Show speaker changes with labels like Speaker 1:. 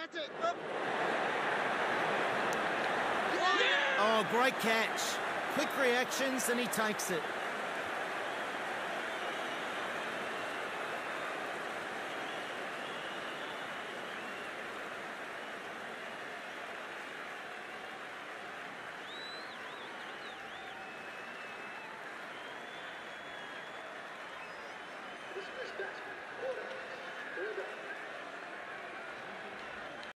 Speaker 1: Oh, great catch. Quick reactions and he takes it.
Speaker 2: Dismiss batsman, quarterback,